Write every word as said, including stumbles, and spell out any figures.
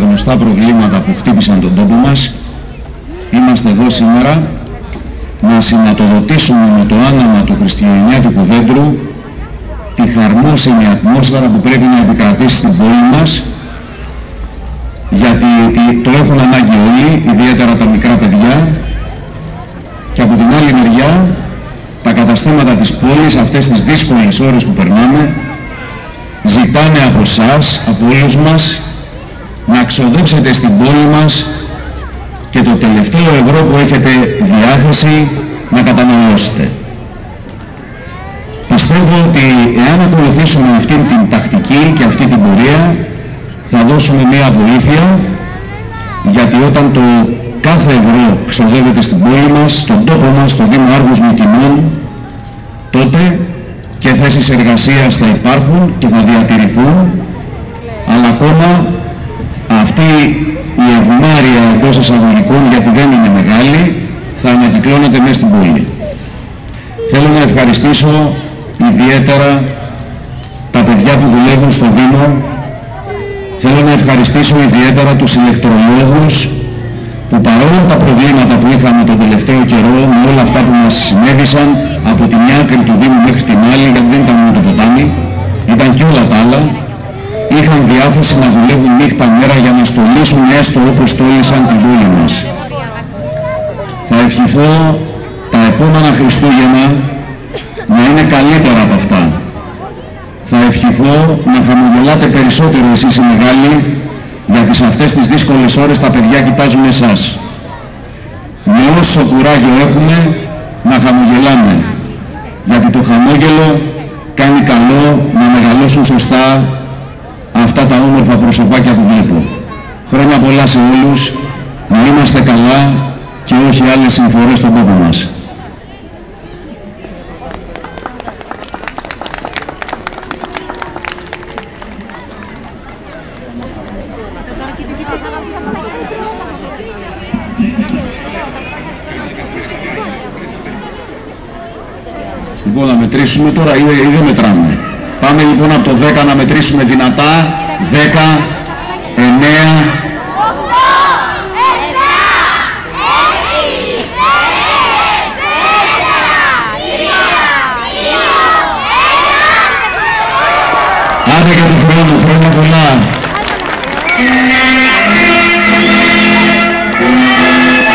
γνωστά προβλήματα που χτύπησαν τον τόπο μας, είμαστε εδώ σήμερα να σηματοδοτήσουμε με το άναμα του χριστουγεννιάτικου δέντρου τη χαρμόσυνη ατμόσφαιρα που πρέπει να επικρατήσει στην πόλη μας, γιατί το έχουν ανάγκη όλοι, ιδιαίτερα τα μικρά παιδιά, και από την άλλη μεριά τα καταστήματα της πόλης αυτές τις δύσκολες ώρες που περνάμε ζητάνε από εσάς, από όλους μας, να ξοδέψετε στην πόλη μας και το τελευταίο ευρώ που έχετε διάθεση να καταναλώσετε. Πιστεύω ότι εάν ακολουθήσουμε αυτή την τακτική και αυτή την πορεία θα δώσουμε μια βοήθεια, γιατί όταν το κάθε ευρώ ξοδεύεται στην πόλη μας, στον τόπο μας, στο Δήμο Άργους Μυτιμών, τότε και θέσεις εργασίας θα υπάρχουν και θα διατηρηθούν, αλλά ακόμα αυτή η ευμάρεια εντός εισαγωγικών, γιατί δεν είναι μεγάλη, θα ανακυκλώνεται μέσα στην πόλη. Θέλω να ευχαριστήσω ιδιαίτερα τα παιδιά που δουλεύουν στο Δήμο. Θέλω να ευχαριστήσω ιδιαίτερα τους ηλεκτρολόγους που παρόλα τα προβλήματα που είχαμε τον τελευταίο καιρό, με όλα αυτά που μας συνέβησαν από τη μια άκρη του Δήμου μέχρι την άλλη, γιατί δεν ήταν μόνο το ποτάμι, ήταν και όλα τα άλλα, είχαν διάθεση να δουλεύουν νύχτα μέρα για να στολίσουν έστω όπως στόλισαν την πόλη μας. Θα ευχηθώ τα επόμενα Χριστούγεννα να είναι καλύτερα από αυτά. Θα ευχηθώ να χαμογελάτε περισσότερο εσείς οι μεγάλοι, γιατί σε αυτές τις δύσκολες ώρες τα παιδιά κοιτάζουν εσάς. Με όσο κουράγιο έχουμε, να χαμογελάμε, γιατί το χαμόγελο κάνει καλό να μεγαλώσουν σωστά αυτά τα όμορφα προσωπάκια που βλέπω. Χρόνια πολλά σε όλους, να είμαστε καλά και όχι άλλες συμφορές στον τόπο μας. Λοιπόν, να μετρήσουμε τώρα ή, ή δεν μετράμε. Πάμε λοιπόν από το δέκα να μετρήσουμε δυνατά. δέκα, εννέα, άντε για τον χρόνο, χρόνια πολλά.